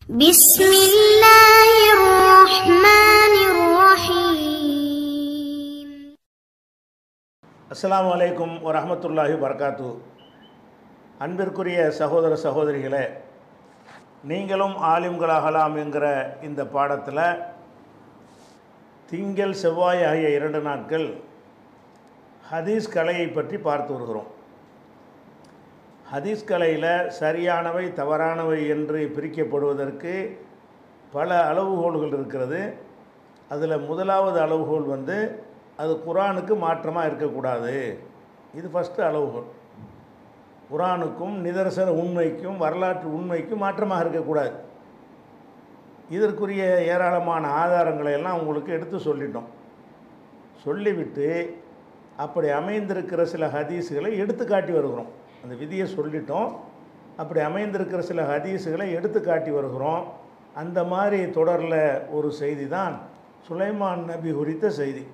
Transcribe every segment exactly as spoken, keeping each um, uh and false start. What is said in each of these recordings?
بسم الله الرحمن الرحيم. அஸ்ஸலாமு அலைக்கும் வரஹ்மத்துல்லாஹி வபரகாத்து. அன்பிற்குரிய சகோதர சகோதரிகளே, நீங்களும் ஆலிம்களாகலாம் என்கிற இந்த பாடத்தில் திங்கள் செவ்வாய் ஆகிய இரண்டு நாட்கள் ஹதீஸ் கலையை பற்றி பார்த்து வருகிறோம். ஹதீஸ் கலையில் சரியானவை தவறானவை என்று பிரிக்கப்படுவதற்கு பல அளவுகோல்கள் இருக்கிறது. அதில் முதலாவது அளவுகோல் வந்து அது குர்ஆனுக்கு மாற்றமாக இருக்கக்கூடாது. இது ஃபஸ்ட்டு அளவுகோல். குர்ஆனுக்கும் நிதர்சன உண்மைக்கும் வரலாற்று உண்மைக்கும் மாற்றமாக இருக்கக்கூடாது. இதற்குரிய ஏராளமான ஆதாரங்களை எல்லாம் உங்களுக்கு எடுத்து சொல்லிட்டோம். சொல்லிவிட்டு அப்படி அமைந்திருக்கிற சில ஹதீஸுகளை எடுத்து காட்டி வருகிறோம். அந்த விதியை சொல்லிட்டோம். அப்படி அமைந்திருக்கிற சில ஹதீஸுகளை எடுத்து காட்டி வருகிறோம். அந்த மாதிரி தொடரில் ஒரு செய்தி தான் சுலைமான் நபி குறித்த செய்தி.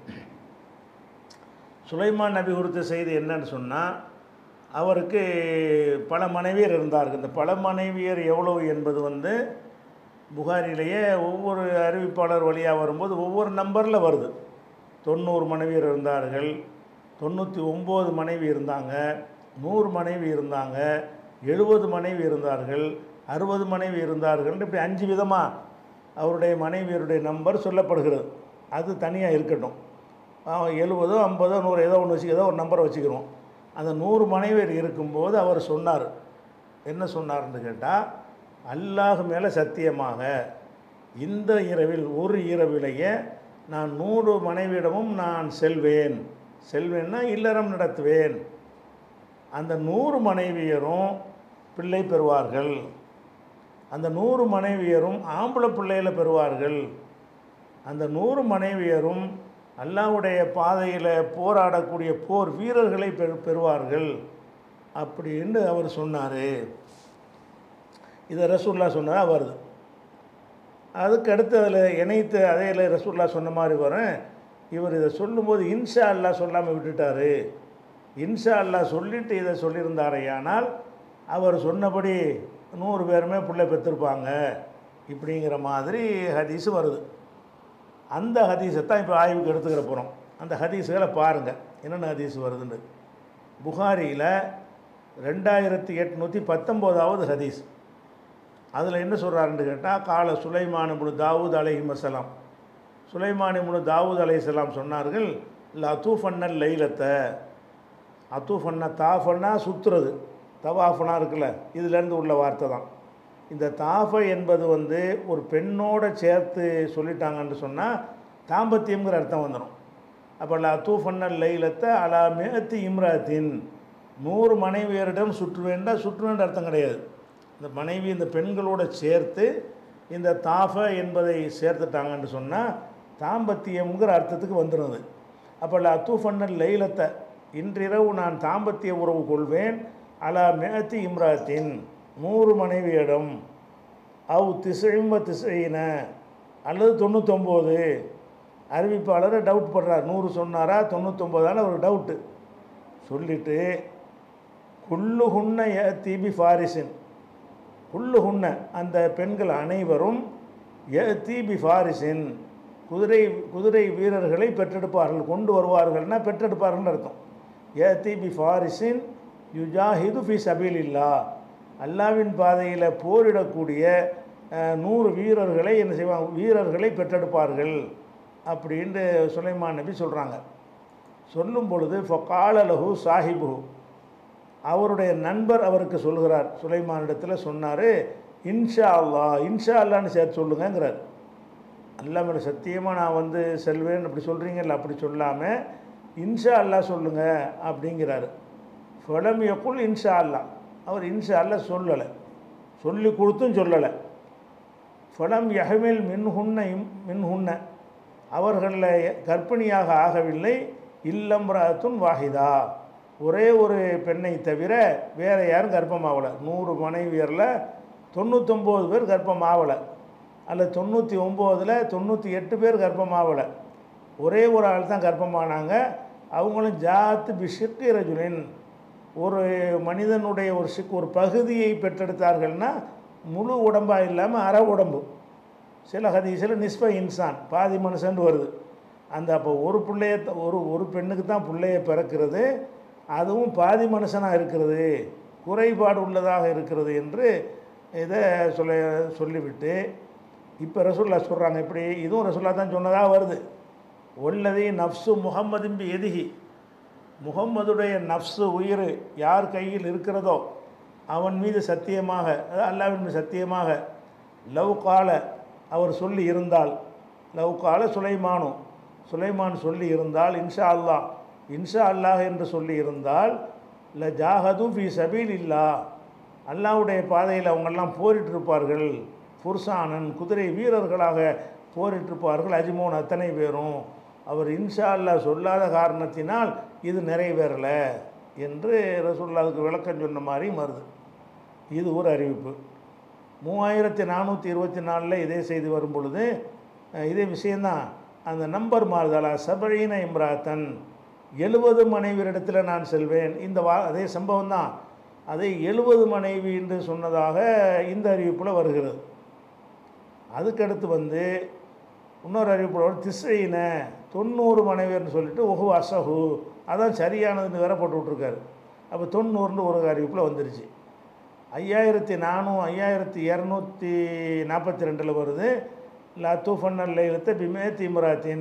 சுலைமான் நபி குறித்த செய்தி என்னன்னு சொன்னால், அவருக்கு பல மனைவியர் இருந்தார்கள். இந்த பல மனைவியர் எவ்வளவு என்பது வந்து புகாரிலேயே ஒவ்வொரு அறிவிப்பாளர் வழியாக வரும்போது ஒவ்வொரு நம்பரில் வருது. தொண்ணூறு மனைவியர் இருந்தார்கள், தொண்ணூற்றி ஒம்பது மனைவி இருந்தாங்க, நூறு மனைவி இருந்தாங்க, எழுபது மனைவி இருந்தார்கள், அறுபது மனைவி இருந்தார்கள். இப்படி அஞ்சு விதமாக அவருடைய மனைவியருடைய நம்பர் சொல்லப்படுகிறது. அது தனியாக இருக்கட்டும். எழுபதோ ஐம்பதோ நூறு ஏதோ ஒன்று வச்சு ஏதோ ஒரு நம்பரை வச்சுக்கிறோம். அந்த நூறு மனைவியர் இருக்கும்போது அவர் சொன்னார். என்ன சொன்னார்ன்னு கேட்டால், அல்லாஹ் மேலே சத்தியமாக இந்த இரவில் ஒரு இரவிலேயே நான் நூறு மனைவியிடமும் நான் செல்வேன். செல்வேன்னா இல்லறம் நடத்துவேன். அந்த நூறு மனைவியரும் பிள்ளை பெறுவார்கள். அந்த நூறு மனைவியரும் ஆம்பளை பிள்ளைகளை பெறுவார்கள். அந்த நூறு மனைவியரும் அல்லாஹ்வுடைய பாதையில் போராடக்கூடிய போர் வீரர்களை பெறு பெறுவார்கள் அப்படின்னு அவர் சொன்னார். இதை ரசூலுல்லாஹ் சொன்னதாக வருது. அதுக்கு அடுத்து அதில் இணைத்து அதே ரசூலுல்லாஹ் சொன்ன மாதிரி வரும். இவர் இதை சொல்லும்போது இன்ஷா அல்லாஹ் சொல்லாமல் விட்டுட்டார். இன்ஷா அல்லாஹ் சொல்லிவிட்டு இதை சொல்லியிருந்தாரையானால் அவர் சொன்னபடி நூறு பேருமே பிள்ளை பெற்றிருப்பாங்க இப்படிங்கிற மாதிரி ஹதீஸு வருது. அந்த ஹதீஸை தான் இப்போ ஆய்வுக்கு எடுத்துக்கிற போகிறோம். அந்த ஹதீஸுகளை பாருங்கள் என்னென்ன ஹதீஸ் வருதுன்னு. புகாரியில் ரெண்டாயிரத்தி எட்நூற்றி பத்தொம்போதாவது ஹதீஸ். அதில் என்ன சொல்கிறாருன்னு கேட்டால், கால சுலைமான் இப்னு தாவூத் அலைஹிஸ்ஸலாம், சுலைமான் இப்னு தாவூத் அலைஹிஸ்ஸலாம் சொன்னார்கள், லதூஃபன்னல் லைலத்தை, அத்தூஃபன்னா தாஃபன்னா சுற்றுறது, தவாஃபனா இருக்குல்ல, இதிலேருந்து உள்ள வார்த்தை தான். இந்த தாஃபை என்பது வந்து ஒரு பெண்ணோட சேர்த்து சொல்லிட்டாங்கன்னு சொன்னால் தாம்பத்தியம்ங்கிற அர்த்தம் வந்துடும். அப்போ லதூஃபன்னல் லைலத்தை அலா மிஅத்தி இம்ராத்தின், நூறு மனைவியரிடம் சுற்றுவேண்டா சுற்றுவேன்ற அர்த்தம் கிடையாது. இந்த மனைவி இந்த பெண்களோடு சேர்த்து இந்த தாஃபை என்பதை சேர்த்துட்டாங்கன்னு சொன்னால் தாம்பத்தியம்ங்கிற அர்த்தத்துக்கு வந்துடுது. அப்போ லதூஃபன்னல் லைலத்தை, இன்றிரவு நான் தாம்பத்திய உறவு கொள்வேன், அலா மிஅத்தி இம்ராத்தின், நூறு மனைவியிடம், அவ் திசைம்ப திசையின அல்லது தொண்ணூத்தொம்பது. அறிவிப்பாளரை டவுட் பண்ணுறார், நூறு சொன்னாரா தொண்ணூத்தொம்பதான ஒரு டவுட்டு சொல்லிவிட்டு, குல்லு ஹுன்ன யஅதி ஃபாரிசின், குல்லு ஹுன்ன அந்த பெண்கள் அனைவரும் யஅதி பி ஃபாரிசின், குதிரை குதிரை வீரர்களை பெற்றெடுப்பார்கள், கொண்டு வருவார்கள்னா பெற்றெடுப்பார்கள்னு அர்த்தம். யஅதி பி ஃபாரிசின் யுஜாஹிது ஃபி சபீலில்லாஹ், அல்லாவின் பாதையில் போரிடக்கூடிய நூறு வீரர்களை என்ன செய்வாங்க, வீரர்களை பெற்றெடுப்பார்கள் அப்படின்ட்டு சுலைமான் நபி சொல்கிறாங்க. சொல்லும் பொழுது ஃபகால லஹு சாஹிபு, அவருடைய நண்பர் அவருக்கு சொல்கிறார், சுலைமானிடத்தில் சொன்னார், இன்ஷா அல்லாஹ், இன்ஷா அல்லான்னு சேர்த்து சொல்லுங்கிறார். அல்லா மேலே சத்தியமாக நான் வந்து செல்வேன் அப்படி சொல்கிறீங்கல்ல, அப்படி சொல்லாமல் இன்ஷா அல்லாஹ் சொல்லுங்கள் அப்படிங்கிறாரு. ஃபலம் யகுல் இன்ஷா அல்லாஹ், அவர் இன்ஷா அல்லாஹ் சொல்லலை, சொல்லி கொடுத்தும் சொல்லலை. ஃபலம் யஹ்மில் மின்ஹுன்ன மின்ஹுன்ன, அவர்களில் கர்ப்பிணியாக ஆகவில்லை, இல்லம்ராத்துன் வாஹிதா, ஒரே ஒரு பெண்ணை தவிர வேறு யாரும் கர்ப்பமாகலை. நூறு மனைவியரில் தொண்ணூற்றொம்பது பேர் கர்ப்பமாகலை, அல்லது தொண்ணூற்றி ஒம்போதில் தொண்ணூற்றி எட்டு பேர் கர்ப்பமாகலை, ஒரே ஒரு ஆள் தான் கர்ப்பமானாங்க. அவங்களும் ஜாத்து பிஷிக்கு ரஜுலின், ஒரு மனிதனுடைய ஒரு சிக் ஒரு பகுதியை பெற்றெடுத்தார்கள்னா முழு உடம்பாக இல்லாமல் அரை உடம்பு. சில ஹதீஸில் நிஸ்ப இன்சான் பாதி மனுஷன் வருது. அந்த அப்போ ஒரு பிள்ளைய ஒரு ஒரு பெண்ணுக்கு தான் பிள்ளைய பிறக்கிறது, அதுவும் பாதி மனுஷனாக இருக்கிறது, குறைபாடு உள்ளதாக இருக்கிறது என்று இதை சொல்ல சொல்லிவிட்டு இப்போ ரசூல்லா சொல்கிறாங்க. இப்படி இதுவும் ரசூல்லா தான் சொன்னதாக வருது. ஒல்லதி நஃப்ஸு முஹம்மதின் பி எதிகி, முகம்மதுடைய நஃப்ஸு உயிர் யார் கையில் இருக்கிறதோ அவன் மீது சத்தியமாக, அதாவது அல்லாஹ்வின் மீது சத்தியமாக, லவ் கால அவர் சொல்லி இருந்தால், லவ் கால சுலைமானு சுலைமான் சொல்லி இருந்தால், இன்ஷா அல்லாஹ் இன்ஷா அல்லாஹ் என்று சொல்லி இருந்தால், ல ஜாஹது ஃபி சபீலில்லா, அல்லாஹ்வுடைய பாதையில் அவங்கெல்லாம் போரிட்டிருப்பார்கள், புர்சானன் குதிரை வீரர்களாக போரிட்டிருப்பார்கள், அஜ்மோன் அத்தனை பேரும். அவர் இன்ஷா அல்லாஹ் சொல்லாத காரணத்தினால் இது நிறைவேறலை என்று ரசூலுல்லாஹ்வுக்கு விளக்கம் சொன்ன மாதிரி வருது. இது ஒரு அறிவிப்பு. மூவாயிரத்தி நானூற்றி இருபத்தி நாலில் இதே செய்தி வரும் பொழுது இதே விஷயந்தான். அந்த நம்பர் மாறுதலா சபழீன இம்ராத்தன், எழுபது மனைவியிடத்தில் நான் செல்வேன். இந்த வா அதே சம்பவம் தான். அதை எழுபது மனைவி என்று சொன்னதாக இந்த அறிவிப்பில் வருகிறது. அதுக்கடுத்து வந்து இன்னொரு அறிவிப்பில் திசையின தொண்ணூறு மனைவியர்னு சொல்லிட்டு ஒஹு அசஹு, அதான் சரியானதுன்னு வேற போட்டு விட்ருக்காரு. அப்போ தொண்ணூறுன்னு ஒரு அறிவிப்பில் வந்துருச்சு. ஐயாயிரத்தி நானூ ஐயாயிரத்தி இரநூத்தி நாற்பத்தி ரெண்டில் வருது. லத்தூஃபன்னல் இழுத்த பிமே திம்ராத்தின்,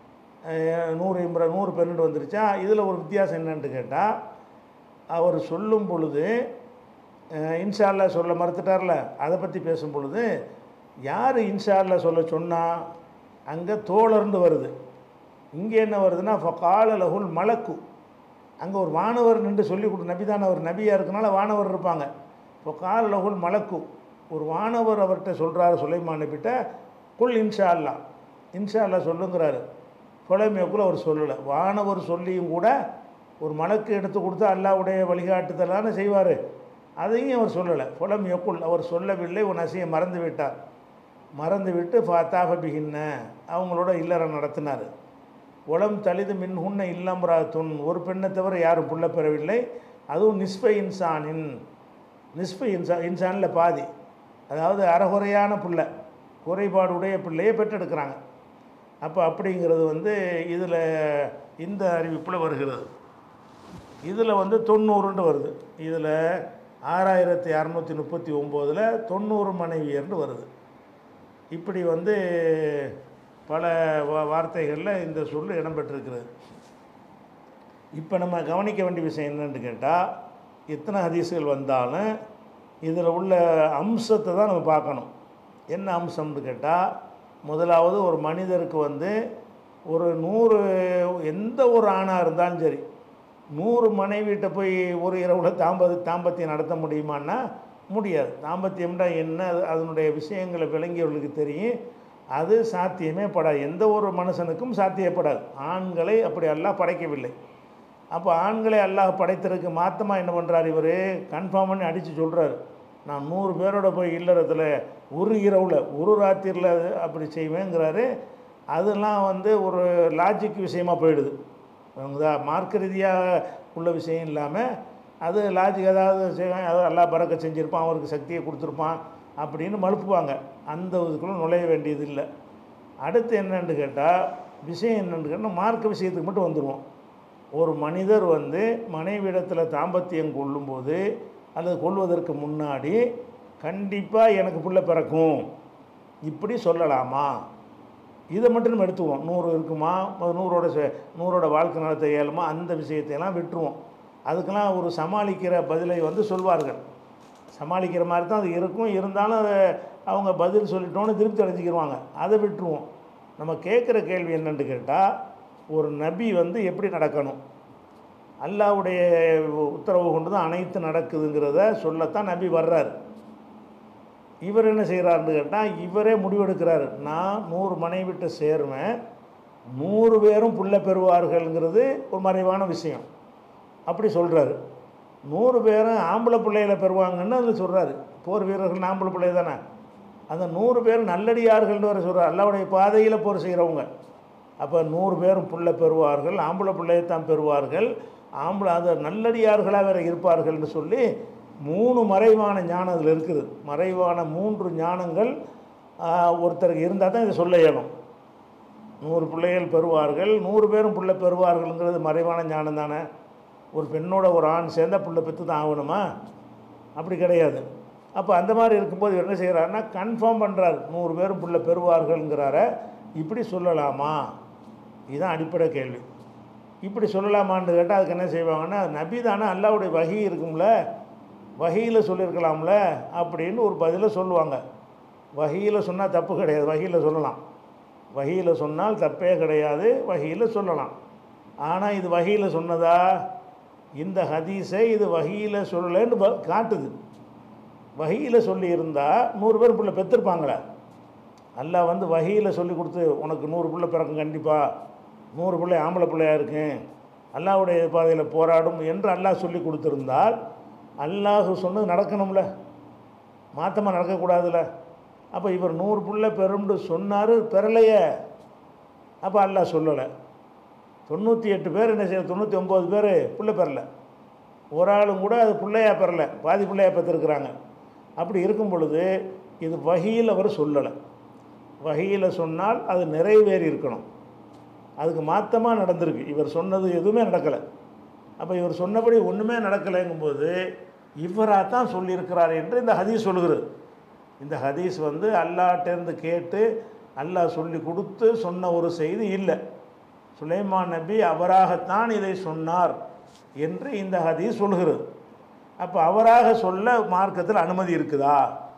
நூறு இம்ரா நூறு பெண்ணுட்டு வந்துருச்சா. இதில் ஒரு வித்தியாசம் என்னன்னு கேட்டால், அவர் சொல்லும் பொழுது இன்ஷா அல்லாஹ் சொல்ல மறுத்துட்டார்ல, அதை பற்றி பேசும் பொழுது யார் இன்ஷா அல்லாஹ் சொல்ல சொன்னால் அங்கே தோழர்ந்து வருது. இங்கே என்ன வருதுன்னா ஃபகால லஹுல் மலக்கு, அங்கே ஒரு வானவர் நின்று சொல்லி கொடு, நபி தான் அவர் நபியாக இருக்கனால வானவர் இருப்பாங்க. ஃபகால லஹுல் மலக்கு, ஒரு வானவர் அவர்கிட்ட சொல்கிறாரு சுலைமான் நபிட்ட, குல் இன்ஷா அல்லாஹ் இன்ஷா அல்லாஹ் சொல்லுங்கிறாரு. புலமையக்குள்ள அவர் சொல்லலை. வானவர் சொல்லியும் கூட ஒரு மலக்கு எடுத்து கொடுத்து அல்லாஹ்வுடைய வழிகாட்டுதலான செய்வார், அதையும் அவர் சொல்லலை. புலமையக்குள் அவர் சொல்லவில்லை, ஒரு நசியை மறந்து விட்டார். மறந்து விட்டு ஃபாத்தாக பிகின்ன அவங்களோட இல்லறம் நடத்தினார். உளம் தலிது மின்ஹுன்ன இல்லம்ராத்துன், ஒரு பெண்ணை தவிர யாரும் புள்ள பெறவில்லை. அதுவும் நிஸ்ப இன்சானின், நிஸ்ப இன்சா இன்சானில் பாதி, அதாவது அறகுறையான பிள்ளை, குறைபாடுடைய பிள்ளையை பெற்றெடுக்கிறாங்க. அப்போ அப்படிங்கிறது வந்து இதில் இந்த அறிவிப்பில் வருகிறது. இதில் வந்து தொண்ணூறுன்னு வருது. இதில் ஆறாயிரத்தி அறநூற்றி முப்பத்தி ஒம்போதில் தொண்ணூறு மனைவியர்னு வருது. இப்படி வந்து பல வார்த்தைகளில் இந்த சொல் இடம்பெற்றிருக்கிறது. இப்போ நம்ம கவனிக்க வேண்டிய விஷயம் என்னென்னு கேட்டால், எத்தனை ஹதீஸுகள் வந்தாலும் இதில் உள்ள அம்சத்தை தான் நம்ம பார்க்கணும். என்ன அம்சம்னு கேட்டால், முதலாவது ஒரு மனிதருக்கு வந்து ஒரு நூறு எந்த ஒரு ஆணாக இருந்தாலும் சரி, நூறு மனைவிட்ட போய் ஒரு இரவில் தாம்பதி தாம்பத்தியம் நடத்த முடியுமான்னா முடியாது. தாம்பத்தியம்னா என்ன, அதனுடைய விஷயங்களை விளங்கியவர்களுக்கு தெரியும். அது சாத்தியமே படாது, எந்த ஒரு மனுஷனுக்கும் சாத்தியப்படாது. ஆண்களை அப்படி அல்லாஹ் படைக்கவில்லை. அப்போ ஆண்களை அல்லாஹ் படைத்ததுக்கு மாத்தமாக என்ன பண்ணுறார், இவர் கன்ஃபார்ம் பண்ணி அடித்து சொல்கிறார், நான் நூறு பேரோட போய் இல்லறத்தில் ஒரு இரவில் ஒரு ராத்திரியில் அப்படி செய்வேங்கிறாரு. அதெல்லாம் வந்து ஒரு லாஜிக் விஷயமாக போயிடுது. மார்க்க ரீதியாக உள்ள விஷயம் இல்லாமல் அது லாஜிக், அதாவது செய்வேன், அதாவது எல்லாம் பறக்க செஞ்சுருப்பான், அவருக்கு சக்தியை கொடுத்துருப்பான் அப்படின்னு மழுப்புவாங்க. அந்த இதுக்குள்ளே நுழைய வேண்டியது இல்லை. அடுத்து என்னென்னு கேட்டால், விஷயம் என்னென்னு கேட்டால் மார்க்க விஷயத்துக்கு மட்டும் வந்துடுவோம். ஒரு மனிதர் வந்து மனைவிடத்தில் தாம்பத்தியம் கொள்ளும்போது அல்லது கொள்வதற்கு முன்னாடி கண்டிப்பாக எனக்கு புள்ள பிறக்கும் இப்படி சொல்லலாமா, இதை மட்டும் நம்ம எடுத்துவோம். நூறு இருக்குமா, நூறோட நூறோட வாழ்க்கை நடத்த இயலுமா, அந்த விஷயத்தையெல்லாம் விட்டுருவோம். அதுக்கெல்லாம் ஒரு சமாளிக்கிற பதிலை வந்து சொல்வார்கள். சமாளிக்கிற மாதிரி தான் அது இருக்கும். இருந்தாலும் அதை அவங்க பதில் சொல்லிட்டோன்னு திருப்தி அடைஞ்சிக்கிடுவாங்க. அதை விட்டுருவோம். நம்ம கேட்குற கேள்வி என்னென்னு கேட்டால், ஒரு நபி வந்து எப்படி நடக்கணும், அல்லாஹ்வுடைய உத்தரவு கொண்டு தான் அனைத்து நடக்குதுங்கிறத சொல்லத்தான் நபி வர்றார். இவர் என்ன செய்கிறாருன்னு கேட்டால், இவரே முடிவெடுக்கிறார், நான் நூறு மனைவிட்ட சேருவேன், நூறு பேரும் புள்ள பெறுவார்கள்ங்கிறது ஒரு மறைவான விஷயம். அப்படி சொல்கிறாரு. நூறு பேரும் ஆம்பளை பிள்ளைகளை பெறுவாங்கன்னு அதில் சொல்கிறாரு. போர் வீரர்கள் ஆம்பளை பிள்ளை தானே. அந்த நூறு பேர் நல்லடியார்கள்னு வர சொல்கிறார், அல்லாஹ்வுடைய பாதையில் போர் செய்கிறவங்க. அப்போ நூறு பேரும் புள்ள பெறுவார்கள், ஆம்பளை பிள்ளையைத்தான் பெறுவார்கள், ஆம்பளை அது நல்லடியார்களாக வேறு இருப்பார்கள்னு சொல்லி மூணு மறைவான ஞானம் அதில் இருக்குது. மறைவான மூன்று ஞானங்கள் ஒருத்தருக்கு இருந்தால் தான் இதை சொல்ல இயலும். நூறு பிள்ளைகள் பெறுவார்கள், நூறு பேரும் பிள்ளை பெறுவார்கள்ங்கிறது மறைவான ஞானம் தானே. ஒரு பெண்ணோட ஒரு ஆண் சேர்ந்தால் பிள்ளை பெற்று தான் ஆகணுமா? அப்படி கிடையாது. அப்போ அந்த மாதிரி இருக்கும்போது இவர் என்ன செய்கிறாருன்னா கன்ஃபார்ம் பண்ணுறார், நூறு பேரும் பிள்ளை பெறுவார்கள்ங்கிறார. இப்படி சொல்லலாமா? இதுதான் அடிப்படை கேள்வி. இப்படி சொல்லலாமான்னு கேட்டால் அதுக்கு என்ன செய்வாங்கன்னா, நபி தானே, அல்லாஹ்வுடைய வஹி இருக்கும்ல, வஹியில் சொல்லியிருக்கலாம்ல அப்படின்னு ஒரு பதிலை சொல்லுவாங்க. வஹியில் சொன்னால் தப்பு கிடையாது, வஹியில் சொல்லலாம். வஹியில் சொன்னால் தப்பே கிடையாது, வஹியில் சொல்லலாம். ஆனால் இது வஹியில் சொன்னதா? இந்த ஹதீஸை இது வஹியில் சொல்லலைன்னு காட்டுது. வஹியில் சொல்லியிருந்தால் நூறு பேர் பிள்ளை பெற்றிருப்பாங்களே. அல்லாஹ் வந்து வஹியில் சொல்லி கொடுத்து உனக்கு நூறு பிள்ளை பிறக்கும், கண்டிப்பாக நூறு பிள்ளை ஆம்பளை பிள்ளையாக இருக்கும், அல்லாஹ்வுடைய பாதையில் போராடும் என்று அல்லாஹ் சொல்லி கொடுத்துருந்தால் அல்லாஹ் சொன்னது நடக்கணும்ல, மாற்றமாக நடக்கக்கூடாதுல்ல. அப்போ இவர் நூறு பிள்ளை பெறும்னு சொன்னார், பெறலையே. அப்போ அல்லாஹ் சொல்லலை. தொண்ணூற்றி எட்டு பேர் என்ன செய்ய, தொண்ணூற்றி ஒம்பது பேர் பிள்ளை பெறலை, ஒரு ஆளும் கூட அது பிள்ளையாக பெறலை, பாதி பிள்ளையாக பெற்றிருக்கிறாங்க. அப்படி இருக்கும் பொழுது இது வஹியில் அவர் சொல்லலை. வஹியில் சொன்னால் அது நிறைவேறி இருக்கணும், அதுக்கு மாற்றமாக நடந்திருக்கு. இவர் சொன்னது எதுவுமே நடக்கலை. அப்போ இவர் சொன்னபடி ஒன்றுமே நடக்கலைங்கும்போது இவராக தான் சொல்லியிருக்கிறார் என்று இந்த ஹதீஸ் சொல்லுகிறது. இந்த ஹதீஸ் வந்து அல்லாஹ்ட்டேருந்து கேட்டு அல்லாஹ் சொல்லி கொடுத்து சொன்ன ஒரு செய்தி இல்லை. சுலைமான் நபி அவராகத்தான் இதை சொன்னார் என்று இந்த ஹதீஸ் சொல்கிறது. அப்போ அவராக சொல்ல மார்க்கத்தில் அனுமதி இருக்குதா?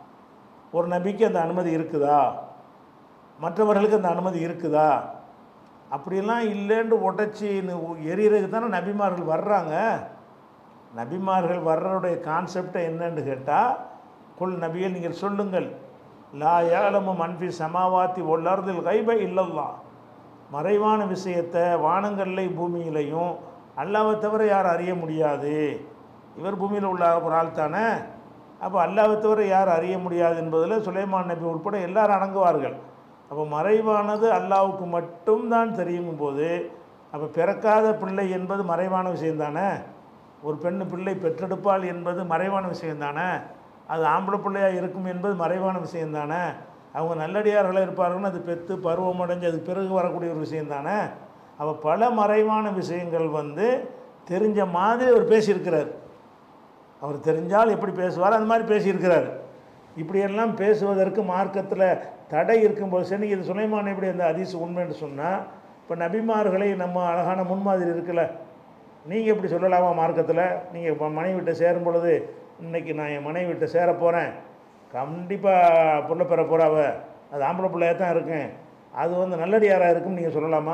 ஒரு நபிக்கு அந்த அனுமதி இருக்குதா? மற்றவர்களுக்கு அந்த அனுமதி இருக்குதா? அப்படிலாம் இல்லைன்னு உடச்சி எரியறதுக்கு தானே நபிமார்கள் வர்றாங்க. நபிமார்கள் வர்றதுடைய கான்செப்டை என்னன்னு கேட்டால், குல் நபியில் நீங்கள் சொல்லுங்கள், லா யஅலமு மன் ஃபி ஸமாவாத்தி வல் அர்தில் கைப இல்லல்லாஹ், மறைவான விஷயத்தை வானங்கள்லையும் பூமியிலையும் அல்லாஹ்வை தவிர யார் அறிய முடியாது. இவர் பூமியில் உள்ள ஒரு ஆள் தானே. அப்போ அல்லாஹ்வை தவிர யார் அறிய முடியாது என்பதில் சுலைமான் நபி உட்பட எல்லாரும் அடங்குவார்கள். அப்போ மறைவானது அல்லாஹ்வுக்கு மட்டும்தான் தெரியும் போது, அப்போ பிறக்காத பிள்ளை என்பது மறைவான விஷயந்தானே. ஒரு பெண்ணு பிள்ளை பெற்றெடுப்பாள் என்பது மறைவான விஷயந்தானே. அது ஆம்பளை பிள்ளையாக இருக்கும் என்பது மறைவான விஷயந்தானே. அவங்க நல்லடியார்களாக இருப்பார்கள்னு அது பெற்று பருவமடைஞ்சு அதுக்கு பிறகு வரக்கூடிய ஒரு விஷயந்தானே. அப்போ பல மறைவான விஷயங்கள் வந்து தெரிஞ்ச மாதிரி அவர் பேசியிருக்கிறார். அவர் தெரிஞ்சால் எப்படி பேசுவார் அந்த மாதிரி பேசியிருக்கிறார். இப்படியெல்லாம் பேசுவதற்கு மார்க்கத்தில் தடை இருக்கும்போது சரி, இது சுலைமான் எப்படி அந்த ஹதீஸ் உண்மைன்னு சொன்னால், இப்போ நபிமார்களை நம்ம அழகான முன்மாதிரி இருக்குல்ல, நீங்கள் எப்படி சொல்லலாமா மார்க்கத்தில்? நீங்கள் இப்போ மனைவிட்ட சேரும் பொழுது, இன்றைக்கி நான் என் மனைவிட்ட சேர போகிறேன், கண்டிப்பாக பிள்ளை பெற போகிறாவ, அது ஆம்பளை பிள்ளையாக தான் இருக்கேன், அது வந்து நல்லடியாராக இருக்குன்னு நீங்கள் சொல்லலாமா?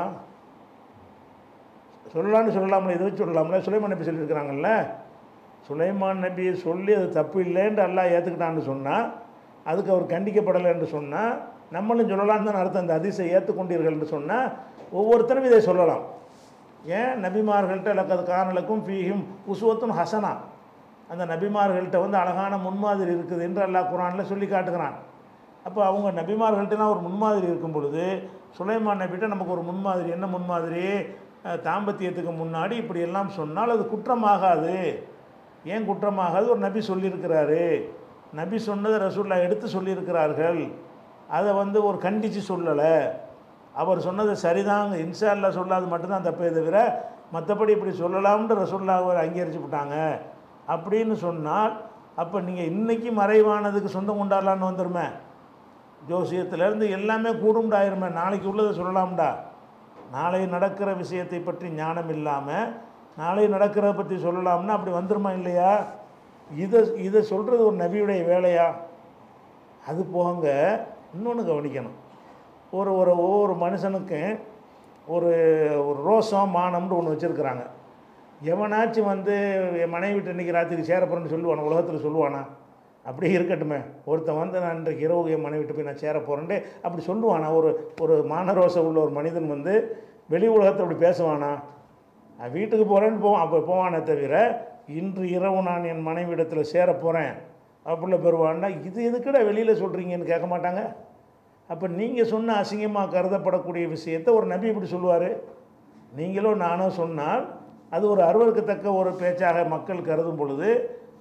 சொல்லலான்னு சொல்லலாம்ல, இதை வச்சு சொல்லலாம்ல. சுலைமான் நபி சொல்லியிருக்கிறாங்கல்ல, சுலைமான் நபியை சொல்லி அது தப்பு இல்லைன்னு அல்லாஹ் ஏற்றுக்கிட்டான்னு சொன்னால், அதுக்கு அவர் கண்டிக்கப்படலை என்று சொன்னால், நம்மளும் சொல்லலான்னு தான் அர்த்தம். அந்த ஹதீஸை ஏற்றுக்கொண்டீர்கள் என்று சொன்னால் ஒவ்வொருத்தரும் இதை சொல்லலாம். ஏன் நபிமார்கள்ட்ட லக்கது கானலக்கும் ஃபீஹிம் உஸ்வத்துன் ஹசனா, அந்த நபிமார்கள்ட்ட வந்து அழகான முன்மாதிரி இருக்குது என்று அல்லாஹ் குர்ஆனில் சொல்லி காட்டுகிறான். அப்போ அவங்க நபிமார்கள்ட்டலாம் ஒரு முன்மாதிரி இருக்கும் பொழுது சுலைமான் நபிகிட்ட நமக்கு ஒரு முன்மாதிரி, என்ன முன்மாதிரி? தாம்பத்தியத்துக்கு முன்னாடி இப்படியெல்லாம் சொன்னால் அது குற்றமாகாது. ஏன் குற்றமாகாது? ஒரு நபி சொல்லியிருக்கிறாரு, நபி சொன்னதை ரசூலுல்லாஹ் எடுத்து சொல்லியிருக்கிறார்கள், அதை வந்து ஒரு கண்டித்து சொல்லலை. அவர் சொன்னது சரிதாங்க, இன்ஷா அல்லாஹ் சொல்லாது மட்டும்தான் தப்பே தவிர மற்றபடி இப்படி சொல்லலாம்னு ரசூலுல்லாஹ் அவர் அங்கீகரிச்சு விட்டாங்க அப்படின்னு சொன்னால், அப்போ நீங்கள் இன்றைக்கி மறைவானதுக்கு சொந்தம் கொண்டாடலான்னு வந்துருமே. ஜோசியத்திலேருந்து எல்லாமே கூடும்டாயிருமே, நாளைக்கு உள்ளதை சொல்லலாம்டா. நாளை நடக்கிற விஷயத்தை பற்றி ஞானம் இல்லாமல் நாளை நடக்கிறத பற்றி சொல்லலாம்னா அப்படி வந்துருமா இல்லையா? இதை இதை சொல்கிறது ஒரு நபியுடைய வேலையா? அது போங்க, இன்னொன்று கவனிக்கணும். ஒரு ஒரு ஒவ்வொரு மனுஷனுக்கும் ஒரு ஒரு ரோசம் மானம்னு ஒன்று வச்சுருக்கிறாங்க. எவனாச்சும் வந்து என் மனைவி வீட்டு இன்றைக்கி ராத்திரிக்கு சேரப்போகிறேன்னு சொல்லுவானா? உலகத்தில் சொல்லுவானா? அப்படியே இருக்கட்டுமே, ஒருத்தன் வந்து நான் இன்றைக்கு இரவு என் மனைவி வீட்டு போய் நான் சேர போகிறேன்ட்டு அப்படி சொல்லுவானா? ஒரு ஒரு மானரோசம் உள்ள ஒரு மனிதன் வந்து வெளி உலகத்தில் அப்படி பேசுவானா? வீட்டுக்கு போகிறேன்னு போவான், அப்போ போவானே தவிர இன்று இரவு நான் என் மனைவி இடத்துல சேர போகிறேன் அப்படில பெறுவான்னா இது எதுக்குடா வெளியில் சொல்கிறீங்கன்னு கேட்க மாட்டாங்க. அப்போ நீங்கள் சொன்ன அசிங்கமாக கருதப்படக்கூடிய விஷயத்தை ஒரு நபி இப்படி சொல்லுவார்? நீங்களோ நானோ சொன்னால் அது ஒரு அருவருக்கத்தக்க ஒரு பேச்சாக மக்கள் கருதும் பொழுது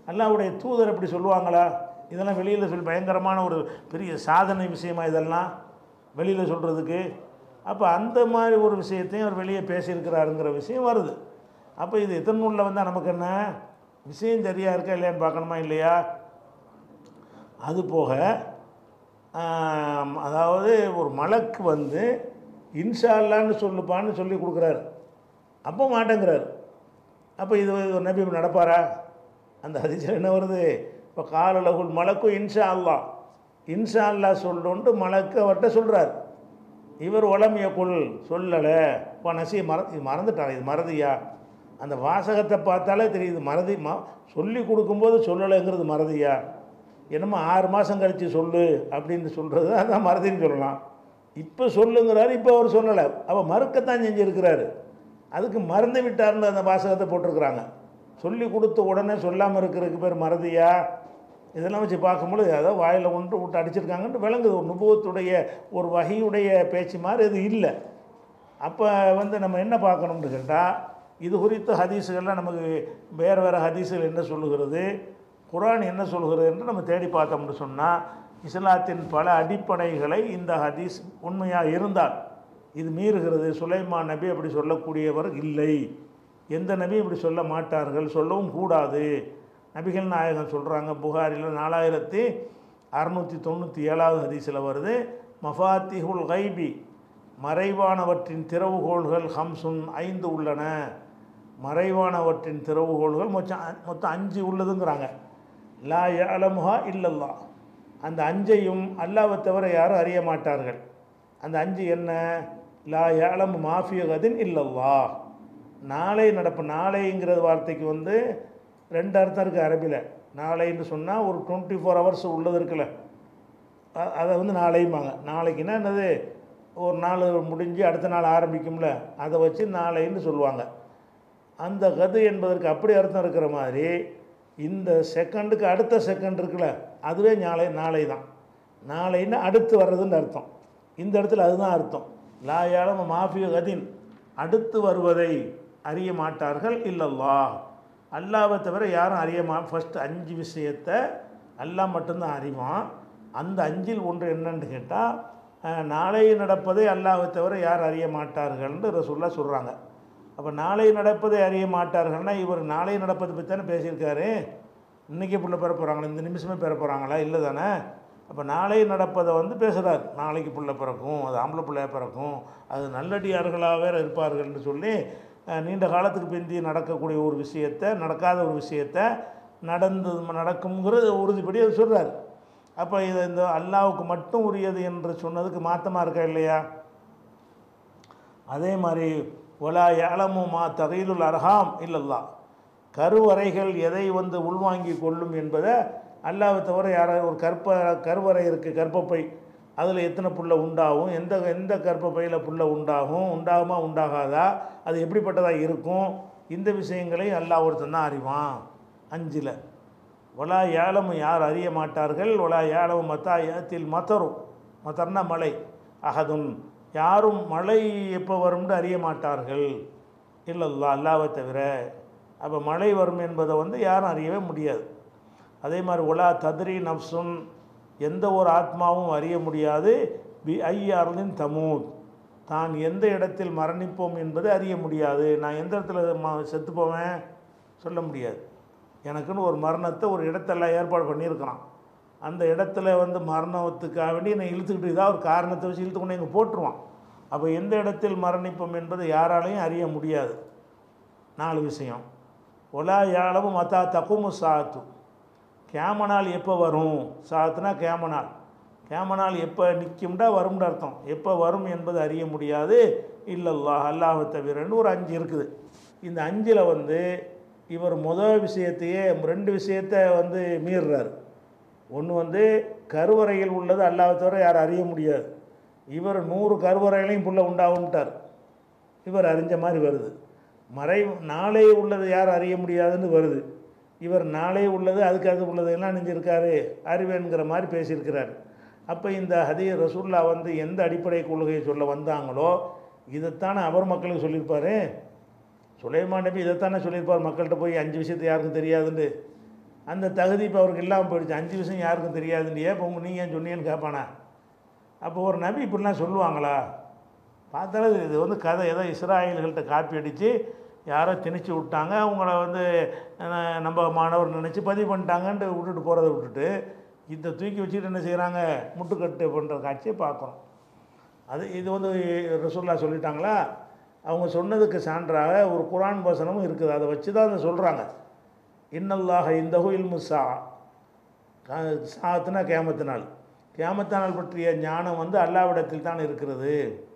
அல்லாஹ்வுடைய தூதர் எப்படி சொல்லுவாங்களா? இதெல்லாம் வெளியில் சொல்லி பயங்கரமான ஒரு பெரிய சாதனை விஷயமா இதெல்லாம் வெளியில் சொல்கிறதுக்கு. அப்போ அந்த மாதிரி ஒரு விஷயத்தையும் அவர் வெளியே பேசியிருக்கிறாருங்கிற விஷயம் வருது. அப்போ இது எத்தனை நூலில் வந்தால் நமக்கு என்ன விஷயம் சரியாக இருக்கா இல்லையான்னு பார்க்கணுமா இல்லையா? அது போக அதாவது ஒரு மலக்கு வந்து இன்ஷா அல்லான்னு சொல்லுப்பான்னு சொல்லி கொடுக்குறாரு, அப்போ மாட்டேங்கிறார். அப்போ இது ஒரு நபி நடப்பாரா? அந்த ஹதீஸில் என்ன வருது? இப்போ காலலகுல் மலக்கு இன்ஷா அல்லா, இன்ஷா அல்லா சொல்லுன்ட்டு மலக்கு அவர்கிட்ட சொல்கிறார். இவர் உலமியக்குள் சொல்லலை, இப்போ நசி மற இது மறந்துட்டார், இது மறதியா? அந்த வாசகத்தை பார்த்தாலே தெரியுது மறதி. மா சொல்லி கொடுக்கும்போது சொல்லலைங்கிறது மறதியா? என்னமோ ஆறு மாதம் கழித்து சொல்லு அப்படின்னு சொல்கிறது அதான் மறதின்னு சொல்லலாம். இப்போ சொல்லுங்கிறாரு, இப்போ அவர் சொல்லலை, அவள் மறுக்கத்தான் செஞ்சுருக்கிறாரு. அதுக்கு மறந்து விட்டார்னு அந்த வாசகத்தை போட்டிருக்கிறாங்க. சொல்லி கொடுத்த உடனே சொல்லாமல் இருக்கிறதுக்கு பேர் மறதியா? இதெல்லாம் வச்சு பார்க்கும்பொழுது அதாவது வாயில் ஒன்று விட்டு அடிச்சிருக்காங்கன்ட்டு விளங்குது. ஒரு நுபுவத்துடைய ஒரு வகையுடைய பேச்சு மாதிரி இது இல்லை. அப்போ வந்து நம்ம என்ன பார்க்கணும்னு கேட்டால், இது குறித்து ஹதீஸுகள்லாம் நமக்கு வேறு வேறு ஹதீஸுகள் என்ன சொல்லுகிறது, குர்ஆன் என்ன சொல்கிறது என்று நம்ம தேடி பார்த்தோம்னு சொன்னால், இஸ்லாத்தின் பல அடிப்படைகளை இந்த ஹதீஸ் உண்மையாக இருந்தால் இது மீறுகிறது. சுலைமான் நபி அப்படி சொல்லக்கூடியவர் இல்லை, எந்த நபி இப்படி சொல்ல மாட்டார்கள், சொல்லவும் கூடாது. நபிகள் நாயகம் சொல்கிறாங்க, புகாரில் நாலாயிரத்தி அறுநூற்றி தொண்ணூற்றி ஏழாவது ஹதீஸில் வருது, மஃபாத்திஹுல் கைபி, மறைவானவற்றின் திறவுகோள்கள் ஹம்சுன், ஐந்து உள்ளன. மறைவானவற்றின் திறவுகோள்கள் மொத்தம் மொத்தம் அஞ்சு உள்ளதுங்கிறாங்க. லா யஅலமுஹா இல்லல்லா, அந்த அஞ்சையும் அல்லாஹ்வை தவிர யாரும் அறிய மாட்டார்கள். அந்த அஞ்சு என்ன? லா யஅலமு மாஃபி கதின் இல்லல்லா, நாளை நடப்பு. நாளைங்கிற வார்த்தைக்கு வந்து ரெண்டு அர்த்தம் இருக்குது அரபியில். நாளைன்னு சொன்னால் ஒரு டுவெண்ட்டி ஃபோர் ஹவர்ஸ் உள்ளது இருக்குல்ல, அதை வந்து நாளையும்பாங்க. நாளைக்குன்னா என்னது, ஒரு நாள் முடிஞ்சு அடுத்த நாள் ஆரம்பிக்கும்ல, அதை வச்சு நாளைன்னு சொல்லுவாங்க. அந்த கது என்பதற்கு அப்படி அர்த்தம் இருக்கிற மாதிரி இந்த செகண்டுக்கு அடுத்த செகண்ட் இருக்குல்ல, அதுவே நாளை நாளை தான். நாளைன்னு அடுத்து வர்றதுன்னு அர்த்தம். இந்த இடத்துல அதுதான் அர்த்தம். லா யஅலமு மாஃபி கதின், அடுத்து வருவதை அறிய மாட்டார்கள் இல்லல்லா, அல்லாஹ்வை தவிர யாரும் அறிய மா. ஃபஸ்ட்டு அஞ்சு விஷயத்தை அல்லாஹ் மட்டும்தான் அறிவான். அந்த அஞ்சில் ஒன்று என்னன்னு கேட்டால், நாளை நடப்பதை அல்லாஹ்வை தவிர யார் அறிய மாட்டார்கள்னு ரசூலுல்லாஹ் சொல்கிறாங்க. அப்போ நாளை நடப்பதை அறிய மாட்டார்கள்னா இவர் நாளை நடப்பதை பற்றி தானே பேசியிருக்காரு. இன்றைக்கி புள்ள பெற போகிறாங்களா, இந்த நிமிஷமே பெற போகிறாங்களா? இல்லை தானே. அப்போ நாளை நடப்பதை வந்து பேசுகிறார். நாளைக்கு புள்ள பிறக்கும், அது ஆம்பளை பிள்ளையாக பிறக்கும், அது நல்லடியார்களாக வேறு இருப்பார்கள்னு சொல்லி நீண்ட காலத்துக்கு பிந்தி நடக்கக்கூடிய ஒரு விஷயத்தை, நடக்காத ஒரு விஷயத்தை நடந்து நடக்குங்கிறது உறுதிப்படி அது சொல்கிறார். அப்போ இது இந்த அல்லாஹ்வுக்கு மட்டும் உரியது என்று சொன்னதுக்கு மாற்றமாக இருக்கா இல்லையா? அதே மாதிரி ஒலா யஅலமு மா தகீலுல் அர்ஹாம் இல்லல்லா, கருவறைகள் எதை வந்து உள்வாங்கி கொள்ளும் என்பதை அல்லாஹ்வை தவிர யாராவது. ஒரு கற்ப கருவறை இருக்குது, கர்ப்பப்பை, அதில் எத்தனை புள்ள உண்டாகும், எந்த எந்த கர்ப்பப்பையில் புள்ள உண்டாகும், உண்டாகுமா உண்டாகாதா, அது எப்படிப்பட்டதாக இருக்கும், இந்த விஷயங்களை அல்லாஹ் ஒருத்தன் தான் அறிவான். அஞ்சில் ஒலா யஅலமு, யார் அறிய மாட்டார்கள். ஒலா யஅலமு மத்தா யஅத்தில் மத்தரும், மத்தர்னா மழை, அஹதுன், யாரும் மழை எப்போ வரும்னு அறிய மாட்டார்கள் இல்லல்லா, அல்லாஹ்வை தவிர. அப்போ மழை வரும் என்பதை வந்து யாரும் அறியவே முடியாது. அதே மாதிரி ஒலா தத்ரி நஃப்சுன், எந்த ஒரு ஆத்மாவும் அறிய முடியாது. பி ஐயாரின் தமூத், தான் எந்த இடத்தில் மரணிப்போம் என்பது அறிய முடியாது. நான் எந்த இடத்துல ம செத்து போவேன் சொல்ல முடியாது. எனக்குன்னு ஒரு மரணத்தை ஒரு இடத்தெல்லாம் ஏற்பாடு பண்ணியிருக்கிறான். அந்த இடத்துல வந்து மரணத்துக்காக வேண்டி நான் இழுத்துக்கிட்டு இதாக ஒரு காரணத்தை வச்சு இழுத்து கொண்டு இங்கே போட்டுருவான். அப்போ எந்த இடத்தில் மரணிப்போம் என்பது யாராலையும் அறிய முடியாது. நாலு விஷயம். ஒலா யாழவும் மத்தா தக்குமு சாத்து, கேமனால் எப்போ வரும், சாத்துனா கேமனால், கேமனால் எப்போ நிற்கும்டா வரும்னு அர்த்தம். எப்போ வரும் என்பது அறிய முடியாது இல்லல்லாஹ், அல்லாஹ்வை தவிரன்னு ஒரு அஞ்சு இருக்குது. இந்த அஞ்சில் வந்து இவர் முதல் விஷயத்தையே ரெண்டு விஷயத்தை வந்து மீறுறார். ஒன்று வந்து கருவறையில் உள்ளது அல்லாஹ்வை தவிர யாரும் அறிய முடியாது. இவர் நூறு கருவறைகளையும் புள்ள உண்டாகுன்ட்டார், இவர் அறிஞ்ச மாதிரி வருது. மறை நாளே உள்ளது யார் அறிய முடியாதுன்னு வருது. இவர் நாளே உள்ளது அதுக்கு அது உள்ளதெல்லாம் நெஞ்சிருக்காரு அறிவேன்கிற மாதிரி பேசியிருக்கிறார். அப்போ இந்த ஹதீஸ் ரசூல்லா வந்து எந்த அடிப்படை கொள்கையை சொல்ல வந்தாங்களோ இதைத்தானே அவர் மக்களுக்கு சொல்லியிருப்பார். சுலைமான் நபி இதைத்தானே சொல்லியிருப்பார் மக்கள்கிட்ட போய் அஞ்சு விஷயத்தை யாருக்கும் தெரியாதுன்னு. அந்த தகுதி இப்போ அவருக்கு இல்லாமல் போயிடுச்சு. அஞ்சு விஷயம் யாருக்கும் தெரியாதுன்றியே, இப்போ உங்க நீங்கள் ஏன் சொன்னீங்கன்னு கேட்பானா? அப்போ ஒரு நபி இப்படிலாம் சொல்லுவாங்களா? பார்த்தாலும் இது வந்து கதை ஏதோ இஸ்ராயல்கள்கிட்ட காப்பி அடித்து யாரோ திணிச்சு விட்டாங்க, அவங்கள வந்து அஹ், நம்ம மாணவர் நினச்சி பதிவு பண்ணிட்டாங்கன்ட்டு விட்டுட்டு போகிறத விட்டுட்டு இதை தூக்கி வச்சுக்கிட்டு என்ன செய்கிறாங்க, முட்டுக்கட்டு பண்ணுற காட்சியை பார்க்குறோம். அது இது வந்து ரசூலுல்லாஹ் சொல்லிட்டாங்களா? அவங்க சொன்னதுக்கு சான்றாக ஒரு குர்ஆன் வசனமும் இருக்குது. அதை வச்சு தான் அதை சொல்கிறாங்க. இன்னல்லாஹ இந்தஹு இல்மு ஸா, சாத்துனா கியாமத்து நாள், கியாமத்து நாள் பற்றிய ஞானம் வந்து அல்லாஹ்விடத்தில் தான் இருக்கிறது.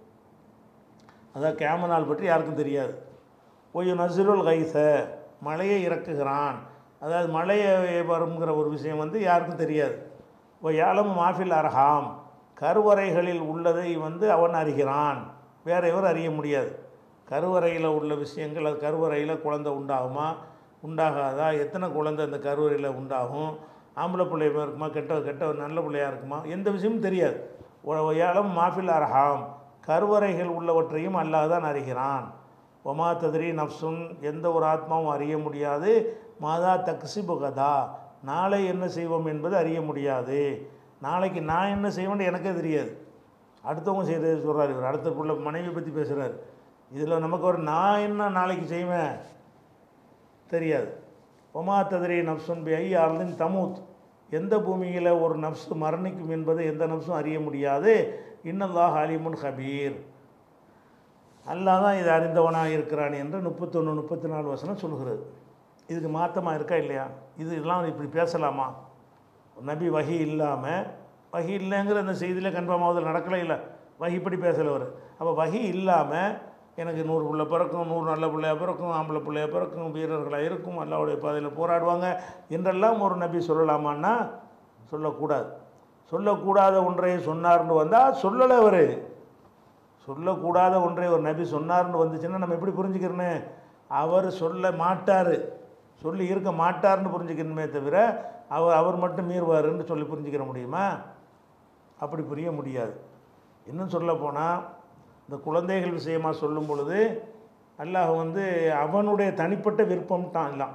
அதான் கியாம நாள் பற்றி யாருக்கும் தெரியாது. ஒய் நஸ்ருல் கைஸ, மழையை இறக்குகிறான், அதாவது மழையை வருங்கிற ஒரு விஷயம் வந்து யாருக்கும் தெரியாது. ஒய் யாலம் மாஃபில் அரஹாம், கருவறைகளில் உள்ளதை வந்து அவன் அறிகிறான், வேற எவர் அறிய முடியாது. கருவறையில் உள்ள விஷயங்கள், அது கருவறையில் குழந்தை உண்டாகுமா உண்டாகாதா, எத்தனை குழந்தை அந்த கருவறையில் உண்டாகும், ஆம்பளை பிள்ளையா இருக்குமா கெட்ட கெட்ட நல்ல பிள்ளையாக இருக்குமா, எந்த விஷயமும் தெரியாது. ஒயாலம் மாஃபில் அரஹாம், கருவறைகள் உள்ளவற்றையும் அல்லாஹ் தான் அறிகிறான். ஒமா தத்ரி நஃப்சுன், எந்த ஒரு ஆத்மாவும் அறிய முடியாது. மாதா தக்ஸிபு கதா, நாளை என்ன செய்வோம் என்பது அறிய முடியாது. நாளைக்கு நான் என்ன செய்வேன்னு எனக்கே தெரியாது. அடுத்தவங்க செய்கிறது சொல்கிறார் இவர். அடுத்த புள்ள மனைவி பற்றி பேசுகிறார். இதில் நமக்கு ஒரு நான் என்ன நாளைக்கு செய்வேன் தெரியாது. ஒமா தத்ரி நஃப்சுன் பி ஐ அர்லின் தமூத், எந்த பூமியில் ஒரு நஃப்ஸு மரணிக்கும் என்பதை எந்த நஃப்ஸும் அறிய முடியாது. இன்னல்லாஹ் அலிமுன் ஹபீர், அல்லாஹ் தான் இதை அறிந்தவனாக இருக்கிறான் என்று முப்பத்தொன்று முப்பத்தி நாலு வசனம் சொல்கிறது. இதுக்கு மாற்றமாக இருக்கா இல்லையா? இது இதெல்லாம் இப்படி பேசலாமா? நபி வஹி இல்லாமல், வஹி இல்லைங்கிற அந்த செய்தியில் கன்ஃபார்ம் ஆகுது, நடக்கலை இல்லை, வஹி இப்படி பேசலவர். அப்போ வஹி இல்லாமல் எனக்கு நூறு பிள்ளை பிறக்கும், நூறு நல்ல பிள்ளையாக பிறக்கும், ஆம்பளை பிள்ளையாக பிறக்கும், வீரர்களாக இருக்கும், அல்லாஹ்வுடைய பாதையில் போராடுவாங்க என்றெல்லாம் ஒரு நபி சொல்லலாமான்னா சொல்லக்கூடாது. சொல்லக்கூடாத ஒன்றை சொன்னார்னு வந்தால் சொல்லலை. அவர் சொல்லக்கூடாத ஒன்றை ஒரு நபி சொன்னார்னு வந்துச்சுன்னா நம்ம எப்படி புரிஞ்சுக்கிறேன்னு, அவர் சொல்ல மாட்டார், சொல்லி இருக்க மாட்டார்னு புரிஞ்சுக்கணுமே தவிர அவர் அவர் மட்டும் மீறுவாருன்னு சொல்லி புரிஞ்சுக்கிற முடியுமா? அப்படி புரிய முடியாது. இன்னும் சொல்ல போனால் இந்த குழந்தைகள் விஷயமாக சொல்லும் பொழுது அல்லாஹ் வந்து அவனுடைய தனிப்பட்ட விருப்பம்ட்டான் எல்லாம்.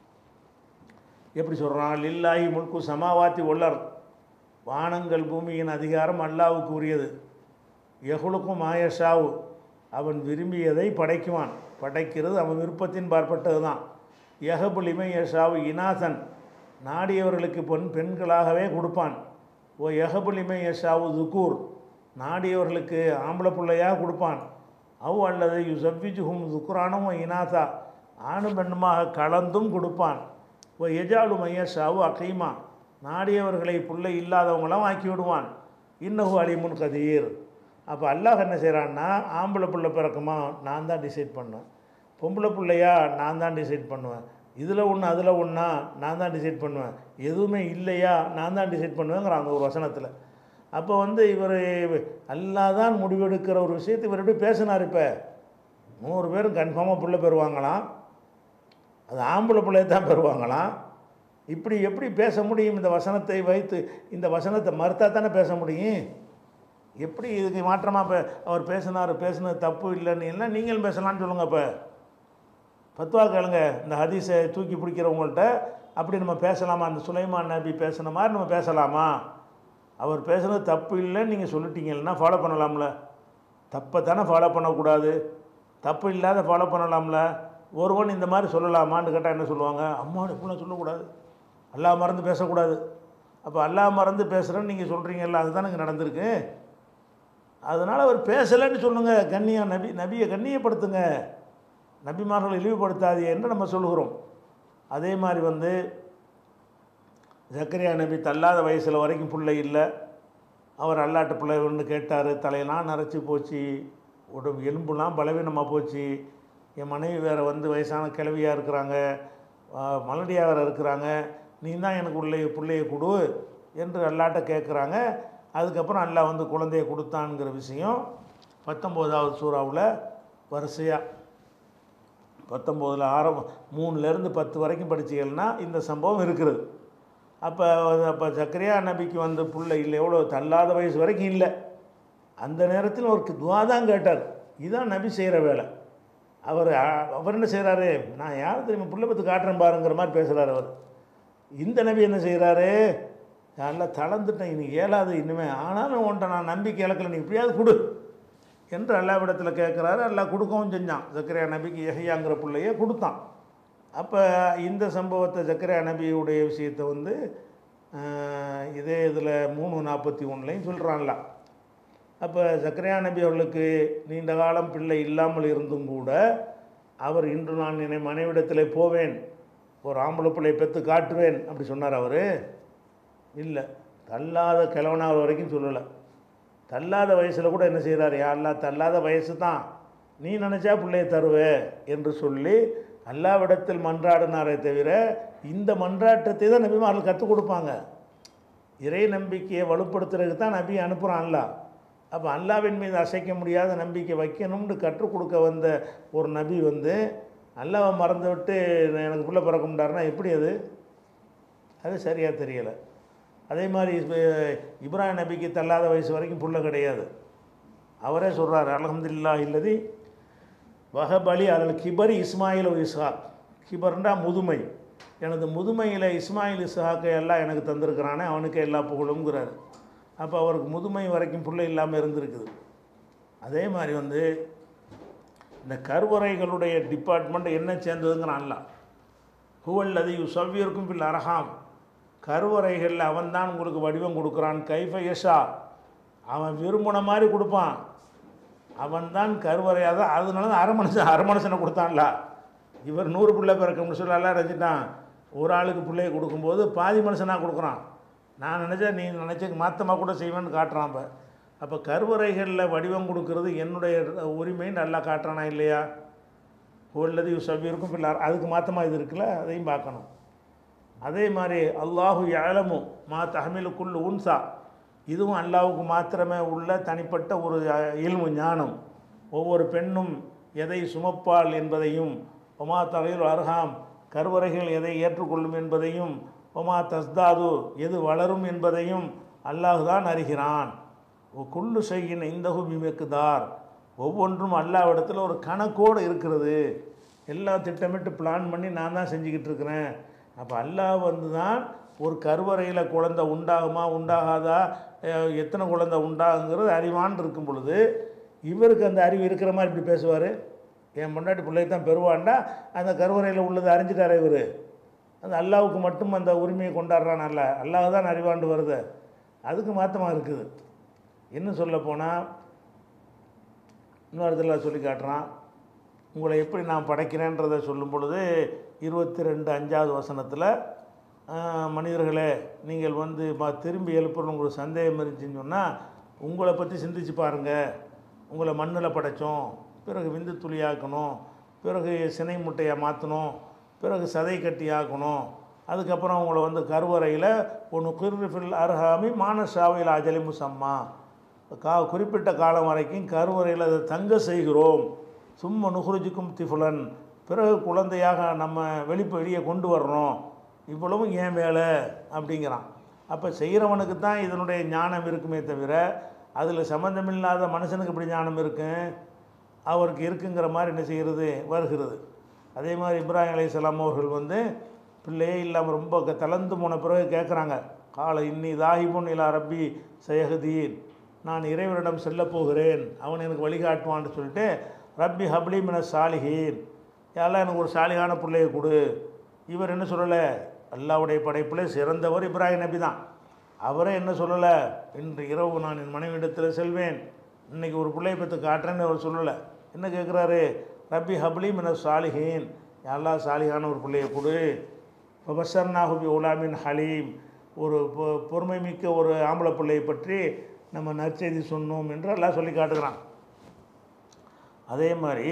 எப்படி சொல்கிறான்? லில்லாஹி முல்கு சமாவாத்தி ஒல்லர், வானங்கள் பூமியின் அதிகாரம் அல்லாஹ்வுக்கு உரியது. எகுலுக்கும் மாயஷாவு, அவன் விரும்பியதை படைக்குவான், படைக்கிறது அவன் விருப்பத்தின் பார்ப்பட்டது தான். யஹபுலிமை யஷாவு இனாசன், நாடியவர்களுக்கு பெண் பெண்களாகவே கொடுப்பான். ஓ யஹபுலிமை யஷாவு துக்கூர், நாடியவர்களுக்கு ஆம்பளை பிள்ளையாக கொடுப்பான். அவ் அல்லது யுசவ்விஜுஹும் துக்குரானும் இனாசா, ஆணும் பெண்ணுமாக கலந்தும் கொடுப்பான். ஓ எஜாலு மையஷாவு அகைமா, நாடியவர்களை பிள்ளை இல்லாதவங்களாம் ஆக்கி விடுவான். இன்னஹு அலிமுன் கதீர். அப்போ அல்லாஹ் என்ன செய்கிறான்னா, ஆம்பளை பிள்ளை பிறக்குமா நான் தான் டிசைட் பண்ணுவேன், பொம்பளை பிள்ளையா நான் தான் டிசைட் பண்ணுவேன், இதில் ஒன்று அதில் ஒன்றா நான் தான் டிசைட் பண்ணுவேன், எதுவுமே இல்லையா நான் தான் டிசைட் பண்ணுவேங்கிறாங்க ஒரு வசனத்தில். அப்போ வந்து இவர் அல்லாஹ் தான் முடிவெடுக்கிற ஒரு விஷயத்தை இவர் எப்படி பேசினார்? இப்போ நூறு பேரும் கன்ஃபார்மாக பிள்ளை பெறுவாங்களாம், அது ஆம்பளை பிள்ளையை தான் பெறுவாங்களாம். இப்படி எப்படி பேச முடியும்? இந்த வசனத்தை வைத்து இந்த வசனத்தை மறுத்தா தானே பேச முடியும். எப்படி இதுக்கு மாற்றமாக இப்போ அவர் பேசினார், பேசினது தப்பு இல்லைன்னு எல்லாம் நீங்களும் பேசலான்னு சொல்லுங்கள். இப்போ பத்துவா கேளுங்க, இந்த ஹதீஸை தூக்கி பிடிக்கிறவங்கள்ட்ட அப்படி நம்ம பேசலாமா? அந்த சுலைமான் நபி பேசின மாதிரி நம்ம பேசலாமா? அவர் பேசுனது தப்பு இல்லைன்னு நீங்கள் சொல்லிட்டீங்கன்னா ஃபாலோ பண்ணலாம்ல. தப்பை தானே ஃபாலோ பண்ணக்கூடாது, தப்பு இல்லாத ஃபாலோ பண்ணலாம்ல. ஒருவன் இந்த மாதிரி சொல்லலாமான்னு கேட்டால் என்ன சொல்லுவாங்க? அம்மா இப்படிலாம் சொல்லக்கூடாது, அல்லாஹ் மறந்து பேசக்கூடாது. அப்போ அல்லாஹ் மறந்து பேசுகிறேன்னு நீங்கள் சொல்கிறீங்கல்ல, அதுதான் இங்கே நடந்திருக்கு. அதனால் அவர் பேசலைன்னு சொல்லுங்கள். கண்ணியம் நபி நபியை கண்ணியப்படுத்துங்க, நபிமார்களை இழிவுபடுத்தாது என்று நம்ம சொல்லுகிறோம். அதே மாதிரி வந்து ஜக்கரியா நபி தள்ளாத வயசில் வரைக்கும் பிள்ளை இல்லை, அவர் அல்லாட்ட பிள்ளை ஒன்று கேட்டார், தலையெல்லாம் நரைச்சி போச்சு, உடம்பு எலும்புலாம் பலவீனமாக போச்சு, என் மனைவி வேறு வந்து வயசான கிழவியாக இருக்கிறாங்க, மலடியாக வேறு இருக்கிறாங்க, நீ தான் எனக்கு உள்ள பிள்ளையை கொடு என்று அல்லாட்ட கேட்குறாங்க. அதுக்கப்புறம் அல்லாஹ் வந்து குழந்தையை கொடுத்தான்ங்கிற விஷயம் பத்தொம்போதாவது சூறாவில் வரிசையாக பத்தொம்போதில் ஆரம்பம் மூணுலேருந்து பத்து வரைக்கும் படிச்சிங்கன்னா இந்த சம்பவம் இருக்கிறது. அப்போ அப்போ சக்கரியா நபிக்கு வந்து பிள்ளை இல்லை, எவ்வளோ தள்ளாத வயசு வரைக்கும் இல்லை. அந்த நேரத்தில் ஒரு துவா தான் கேட்டார். இதுதான் நபி செய்கிற வேலை. அவர் அவர் என்ன செய்கிறாரு? நான் யார் தெரியுமா பிள்ளை பற்றி காட்டுறேன் பாருங்கிற மாதிரி பேசுகிறார் அவர். இந்த நபி என்ன செய்கிறாரு, எல்லாம் தளர்ந்துட்டேன், இன்னைக்கு ஏழாவது இனிமேல், ஆனாலும் உன்ட்ட நான் நம்பிக்கை இழக்கல, நீ இப்படியாவது கொடு என்று அல்லாஹ்விடத்தில் கேட்குறாரு. அல்லாஹ் கொடுக்கவும் செஞ்சான். ஜக்கரியா நபிக்கு யஹ்யாங்கிற பிள்ளையை கொடுத்தான். அப்போ இந்த சம்பவத்தை ஜக்கரியா நபியுடைய விஷயத்தை வந்து இதே இதில் மூணு நாற்பத்தி ஒன்றுலையும் சொல்கிறான்ல. அப்போ ஜக்கரியா நபி அவர்களுக்கு நீண்ட காலம் பிள்ளை இல்லாமல் இருந்தும் கூட அவர் இன்று நான் என்னை மனைவிடத்தில் போவேன், ஒரு ஆம்பளை பிள்ளை பெற்று காட்டுவேன் அப்படி சொன்னார். அவர் இல்லை, தள்ளாத கிழவனாக வரைக்கும் சொல்லலை. தள்ளாத வயசில் கூட என்ன செய்கிறார், யாரெல்லாம் தள்ளாத வயசு தான், நீ நினச்சா பிள்ளையை தருவே என்று சொல்லி அல்லாவிடத்தில் மன்றாடினாரே தவிர இந்த மன்றாட்டத்தை தான் நபிமார்கள் கற்றுக் கொடுப்பாங்க. இறை நம்பிக்கையை வலுப்படுத்துறதுக்கு தான் நபி அனுப்புகிறான் அல்லா. அப்போ அல்லாவின் மீது அசைக்க முடியாத நம்பிக்கை வைக்கணும்னு கற்றுக் கொடுக்க வந்த ஒரு நபி வந்து அல்லாவை மறந்து விட்டு எனக்கு பிள்ளை பிறக்க முடியாருன்னா எப்படி? அது அது சரியாக தெரியலை. அதே மாதிரி இப்ராஹிம் நபிக்கு தள்ளாத வயசு வரைக்கும் புள்ள கிடையாது. அவரே சொல்கிறார், அல்ஹம்துலில்லாஹ் இல்லதி வஹபலி அல் கிபரி இஸ்மாயில் இஸ்ஹாக். கிபர்ண்டா முதுமை, எனது முதுமையில் இஸ்மாயில் இஸ்ஹாக்கை எல்லாம் எனக்கு தந்திருக்கிறானே, அவனுக்கு எல்லா புகழுங்கிறார். அப்போ அவருக்கு முதுமை வரைக்கும் பிள்ளை இல்லாமல் இருந்திருக்குது. அதே மாதிரி வந்து இந்த கருவறைகளுடைய டிபார்ட்மெண்ட் என்ன சேர்ந்ததுங்கிறான்ல, ஹுவல்லதி யுஸவ்விருக்கும் பில் அர்ஹாம். கருவறைகளில் அவன்தான் உங்களுக்கு வடிவம் கொடுக்குறான். கைஃப யஷா, அவன் விரும்பின மாதிரி கொடுப்பான். அவன்தான் கருவறையாக தான். அதனால தான் அரை மனுஷன் அரை மனுஷனை கொடுத்தான்ல. இவர் நூறு பிள்ளை பிறக்கணும்னு சொல்லி எல்லாம் நினச்சிட்டான். ஒரு ஆளுக்கு பிள்ளையை கொடுக்கும்போது பாதி மனுஷனாக கொடுக்குறான். நான் நினச்சேன் நீ நினச்ச மாற்றமாக கூட செய்வேன்னு காட்டுறான். இப்போ அப்போ கருவறைகளில் வடிவம் கொடுக்கறது என்னுடைய உரிமைன்னு நல்லா காட்டுறானா இல்லையா? உள்ளது யுஸவ்விருக்கும் பில்லார், அதுக்கு மாற்றமாக இது இருக்குல்ல, அதையும் பார்க்கணும். அதே மாதிரி அல்லாஹு யஅலமு மா தஹ்மிலு குல்லு உன்சா, இதுவும் அல்லாஹுக்கு மாத்திரமே உள்ள தனிப்பட்ட ஒரு இல்மு ஞானம். ஒவ்வொரு பெண்ணும் எதை சுமப்பாள் என்பதையும், ஒமா தகையில் அர்ஹாம் கருவறைகள் எதை ஏற்றுக்கொள்ளும் என்பதையும், ஒமா தஸ்தாது எது வளரும் என்பதையும் அல்லாஹ் தான் அறிகிறான். குல்லு ஷையின் இந்தஹு பிமிக்தார், ஒவ்வொன்றும் அல்லாஹ்விடத்தில் ஒரு கணக்கோடு இருக்கிறது. எல்லாம் திட்டமிட்டு பிளான் பண்ணி நான் தான் செஞ்சுக்கிட்டு இருக்கிறேன். அப்போ அல்லாஹ் வந்து தான் ஒரு கருவறையில் குழந்தை உண்டாகுமா உண்டாகாதா, எத்தனை குழந்தை உண்டாகுங்கிறது அறிவான் இருக்கும் பொழுது இவருக்கு அந்த அறிவு இருக்கிற மாதிரி இப்படி பேசுவார். என் முன்னாடி பிள்ளை தான் பெறுவான்டா, அந்த கருவறையில் உள்ளது அறிஞ்சிட்டாரே இவர். அந்த அல்லாவுக்கு மட்டும் அந்த உரிமையை கொண்டாடுறான். அல்ல அல்லாஹ் தான் அறிவாண்டு வருது, அதுக்கு மாற்றமாக இருக்குது. இன்னும் சொல்ல போனால் இன்னொரு இடத்துல சொல்லி காட்டுறான், உங்களை எப்படி நான் படைக்கிறேன்றதை சொல்லும் பொழுது இருபத்தி ரெண்டு அஞ்சாவது வசனத்தில், மனிதர்களே நீங்கள் வந்து திரும்பி எழுப்புறது உங்களுக்கு சந்தேகம் இருந்துச்சுன்னு சொன்னால் உங்களை பற்றி சிந்திச்சு பாருங்கள். உங்களை மண்ணில் படைத்தோம், பிறகு விந்து துளியாக்கணும், பிறகு சினை முட்டையை மாற்றணும், பிறகு சதை கட்டி ஆக்கணும், அதுக்கப்புறம் உங்களை வந்து கருவறையில் ஒன்று குர்ரிஃபில் அர்ஹாமி மானசாவில் அஜலி முசம்மா, கா குறிப்பிட்ட காலம் வரைக்கும் கருவறையில் அதை தங்க செய்கிறோம். சும்மா நுகுருஜுக்கும் திஃபுலன், பிறகு குழந்தையாக நம்ம வெளிப்பு வெளியே கொண்டு வர்றோம். இவ்வளவும் ஏன் வேலை அப்படிங்கிறான். அப்போ செய்கிறவனுக்கு தான் இதனுடைய ஞானம் இருக்குமே தவிர அதில் சம்மந்தமில்லாத மனுஷனுக்கு இப்படி ஞானம் இருக்கும், அவருக்கு இருக்குங்கிற மாதிரி என்ன செய்கிறது வருகிறது. அதே மாதிரி இப்ராஹிம் அலைஹிஸ்ஸலாம் அவர்கள் வந்து பிள்ளையே இல்லாமல் ரொம்ப தளர்ந்து போன பிறகு கேட்குறாங்க, கால இன்னி தாஹிபுன் இலா ரப்பி சயஹதீன், நான் இறைவனிடம் செல்ல போகிறேன், அவன் எனக்கு வழிகாட்டுவான்னு சொல்லிட்டு ரப்பி ஹப்லி மின சாலிஹீன், யாரெல்லாம் எனக்கு ஒரு சாலிகான பிள்ளையை கொடு. இவர் என்ன சொல்லலை, அல்லாவுடைய படைப்பில் சிறந்தவர் இப்ராஹிம் நபி தான். அவரே என்ன சொல்லலை, இன்று இரவு நான் என் மனைவியிடத்தில் செல்வேன், இன்றைக்கி ஒரு பிள்ளையை பற்றி காட்டுறேன்னு அவர் சொல்லலை. என்ன கேட்குறாரு, ரப்பி ஹப்லி மின சாலிஹீன், யாரெல்லாம் சாலிகான ஒரு பிள்ளையை கொடு. இப்போ பஷர்னாஹுபி உலாமின் ஹலீம், ஒரு பொறுமை மிக்க ஒரு ஆம்பளை பிள்ளையை பற்றி நம்ம நற்செய்தி சொன்னோம் என்று எல்லாம் சொல்லி காட்டுகிறான். அதே மாதிரி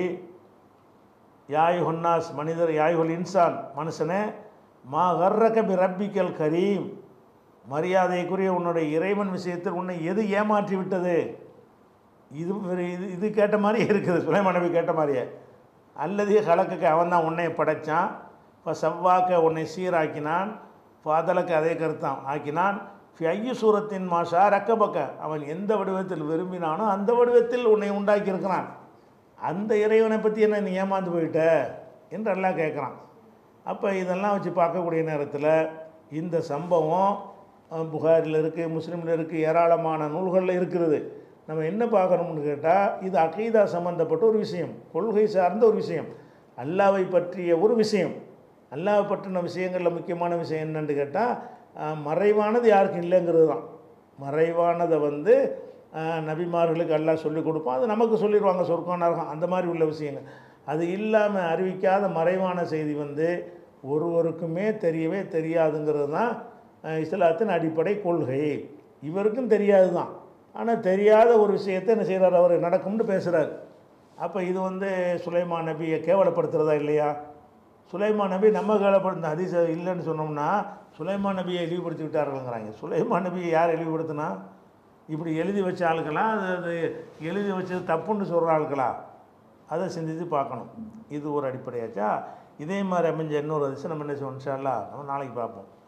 யாய் ஹொன்னாஸ் மனிதர், யாய்ஹுல் இன்சான் மனுஷனே, மா கர்ரக பி ரப்பிக்கல் கரீம், மரியாதைக்குரிய உன்னுடைய இறைவன் விஷயத்தில் உன்னை எது ஏமாற்றி விட்டது. இது இது இது கேட்ட மாதிரியே இருக்குது, சுலைமான் நபி கேட்ட மாதிரியே. அல்லது கலக்க அவன் தான் உன்னை படைத்தான், இப்போ செவ்வாக்க உன்னை சீராக்கினான், பாதலக்க அதே கருத்தான் ஆக்கினான், ஐயு சூரத்தின் மாஷா ரக்கபக்க, அவன் எந்த வடிவத்தில் விரும்பினானோ அந்த வடிவத்தில் உன்னை உண்டாக்கியிருக்கிறான். அந்த இறைவனை பற்றி என்ன நீ ஏமாந்து போயிட்ட என்று எல்லாம் கேட்குறான். அப்போ இதெல்லாம் வச்சு பார்க்கக்கூடிய நேரத்தில் இந்த சம்பவம் புகாரில் இருக்குது, முஸ்லீமில் இருக்குது, ஏராளமான நூல்களில் இருக்கிறது. நம்ம என்ன பார்க்கணும்னு கேட்டால் இது அகீதா சம்மந்தப்பட்ட ஒரு விஷயம், கொள்கை சார்ந்த ஒரு விஷயம், அல்லாவை பற்றிய ஒரு விஷயம். அல்லாவை பற்றின விஷயங்களில் முக்கியமான விஷயம் என்னன்னு கேட்டால் மறைவானது யாருக்கும் இல்லைங்கிறது தான். மறைவானதை வந்து நபிமார்களுக்கு அல்லாஹ் சொல்லிக் கொடுப்பான், அது நமக்கு சொல்லிடுவாங்க சொர்க்கம் நரகம் அந்த மாதிரி உள்ள விஷயங்கள். அது இல்லாமல் அறிவிக்காத மறைவான செய்தி வந்து ஒருவருக்குமே தெரியவே தெரியாதுங்கிறது தான் இஸ்லாத்தின் அடிப்படை கொள்கை. இவருக்கும் தெரியாது தான், ஆனால் தெரியாத ஒரு விஷயத்தை என்ன செய்கிறார், அவர் நடக்கும்னு பேசுகிறார். அப்போ இது வந்து சுலைமான் நபியை கேவலப்படுத்துகிறதா இல்லையா? சுலைமான் நபி நம்ம கேவலப்படுத்த ஹதீஸ் இல்லைன்னு சொன்னோம்னா சுலைமான் நபியை இழிவுபடுத்தி விட்டார்கள்ங்கிறாங்க. சுலைமான் நபியை யார் இழிவுபடுத்தினா? இப்படி எழுதி வச்ச ஆளுக்களா, அது அது எழுதி வச்சது தப்புன்னு சொல்கிற ஆளுக்களா? அதை சிந்தித்து பார்க்கணும். இது ஒரு அடிப்படையாச்சா. இதே மாதிரி அமைஞ்ச இன்னொரு ஹதீஸ் நம்ம என்ன செய்வோம் இன்ஷா அல்லாஹ் நம்ம நாளைக்கு பார்ப்போம்.